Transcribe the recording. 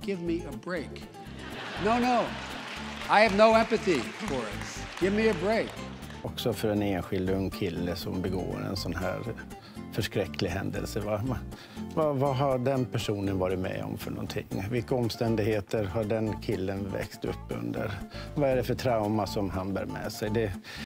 give me a break. No. I have no empathy for it. Give me a break. Också för en enskild ung kille som begår en sån här förskräcklig händelse. Vad har den personen varit med om för någonting? Vilka omständigheter har den killen växt upp under? Vad är det för trauma som han bär med sig?